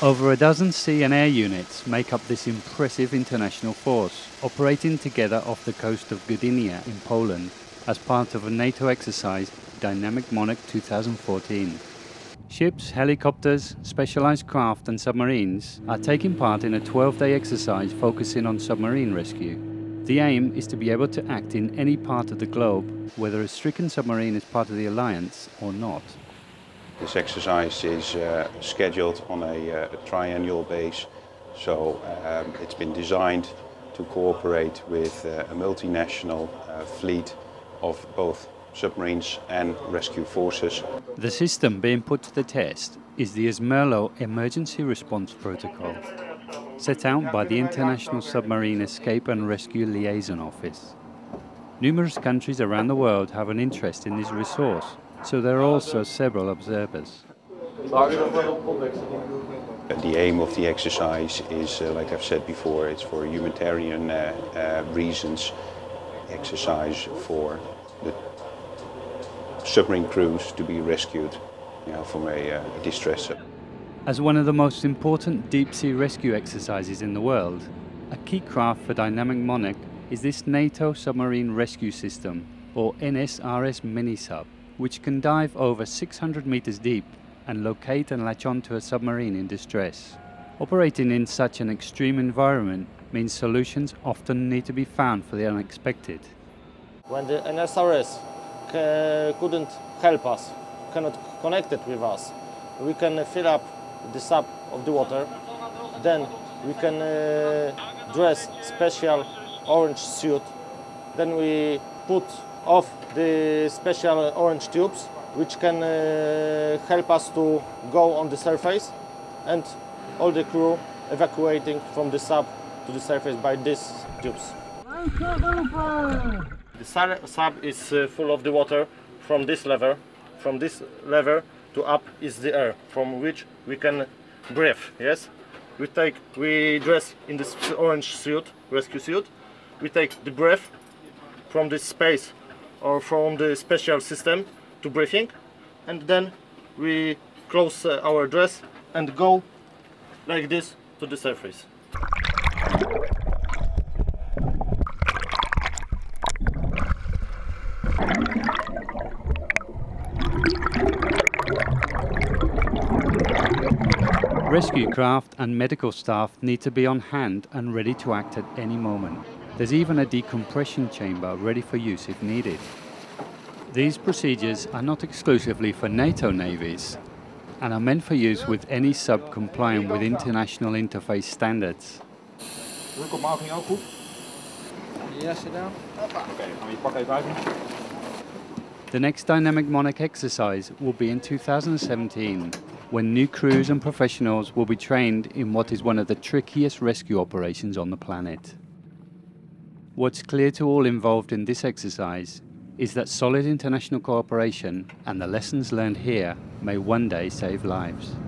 Over a dozen sea and air units make up this impressive international force, operating together off the coast of Gdynia in Poland as part of a NATO Exercise Dynamic Monarch 2014. Ships, helicopters, specialised craft and submarines are taking part in a 12-day exercise focusing on submarine rescue. The aim is to be able to act in any part of the globe, whether a stricken submarine is part of the alliance or not. This exercise is scheduled on a triennial base, so it's been designed to cooperate with a multinational fleet of both submarines and rescue forces. The system being put to the test is the ESMERLO Emergency Response Protocol, set out by the International Submarine Escape and Rescue Liaison Office. Numerous countries around the world have an interest in this resource, so there are also several observers. The aim of the exercise is, like I've said before, it's for humanitarian reasons. Exercise for the submarine crews to be rescued from a distresser. As one of the most important deep-sea rescue exercises in the world, a key craft for Dynamic Monarch is this NATO Submarine Rescue System, or NSRS Mini-Sub, which can dive over 600 meters deep and locate and latch onto a submarine in distress. Operating in such an extreme environment means solutions often need to be found for the unexpected. When the NSRS couldn't help us, cannot connect it with us, we can fill up the sub of the water, then we can dress special orange suit, then we put off the special orange tubes which can help us to go on the surface, and all the crew evacuating from the sub to the surface by these tubes. The sub is full of the water from this lever. From this lever to up is the air from which we can breathe. Yes, we dress in this orange suit, rescue suit. We take the breath from this space or from the special system to breathing, and then we close our dress and go like this to the surface. Rescue craft and medical staff need to be on hand and ready to act at any moment. There's even a decompression chamber ready for use if needed. These procedures are not exclusively for NATO navies and are meant for use with any sub complying with international interface standards. The next Dynamic Monarch exercise will be in 2017, when new crews and professionals will be trained in what is one of the trickiest rescue operations on the planet. What's clear to all involved in this exercise is that solid international cooperation and the lessons learned here may one day save lives.